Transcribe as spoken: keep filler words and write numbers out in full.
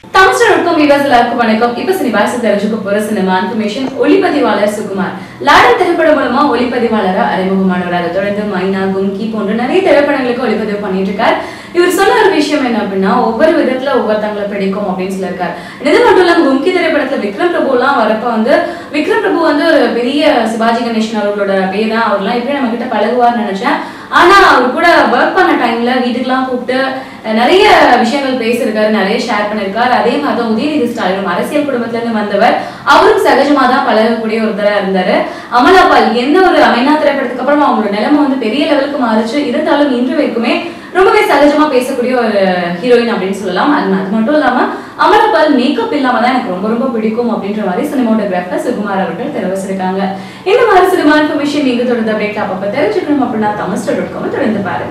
Tamil dot com viewers எல்லாருக்கும் வணக்கம். இப்போ சினிமாஸ் தெரிஞ்சுக்க போற சினிமா இன்ஃபர்மேஷன். ஒளிப்பதிவாளர் சுகுமார் லாடல் திரைப்படம் மூலமா ஒளிப்பதிவாளரா அறிமுகமானவர். அதை தொடர்ந்து மைனா, கும்கி போன்ற நிறைய திரைப்படங்களுக்கு ஒளிப்பதிவு பண்ணிட்டு இருக்கார். இவர் சொன்ன ஒரு விஷயம் என்ன அப்படின்னா, ஒவ்வொரு விதத்துல ஒவ்வொருத்தங்களை பிடிக்கும் அப்படின்னு சொல்லியிருக்காரு. இது மட்டும் இல்லாம கும்கி திரைப்படத்துல விக்ரம் பிரபு எல்லாம் வரப்ப வந்து விக்ரம் பிரபு வந்து ஒரு பெரிய சிவாஜி கணேசன் அவர்களோட பேர் தான். அவர்லாம் எப்படி நம்ம கிட்ட பழகுவார்னு நினைச்சேன். ஆனா அவர் கூட ஒர்க் பண்ண டைம்ல வீட்டுக்கெல்லாம் கூப்பிட்டு நிறைய விஷயங்கள் பேசியிருக்காரு, நிறைய ஷேர் பண்ணிருக்காரு. அதே மாதிரிதான் உதயநிதி ஸ்டாலினும் அரசியல் குடும்பத்துல இருந்து வந்தவர். அவரும் சகஜமா தான் பழகக்கூடிய ஒருத்தரா இருந்தாரு. அமலா பால் என்ன ஒரு மைனா திரைப்படத்துக்கு அப்புறம் அவங்களோட நிலைமை வந்து பெரிய லெவலுக்கு மாறிச்சு. இருந்தாலும் இன்று வரைக்குமே ரொம்பவே சகஜமா பேசக்கூடிய ஒரு ஹீரோயின் அப்படின்னு சொல்லலாம். அது மட்டும் இல்லாம அமலா பால் மேக்கப் இல்லாம தான் எனக்கு ரொம்ப ரொம்ப பிடிக்கும் அப்படின்ற மாதிரி சினிமாட்டோகிராஃபர் சுகுமார் அவர்கள் தெரிவிச்சிருக்காங்க. இந்த மாதிரி சினிமா இன்ஃபர்மேஷன் நீங்க தொடர்ந்து அப்டேட் அப்பப்ப தெரிஞ்சுக்கணும் அப்படின்னா தமிழ் டாட் காம் தொடர்ந்து பாருங்க.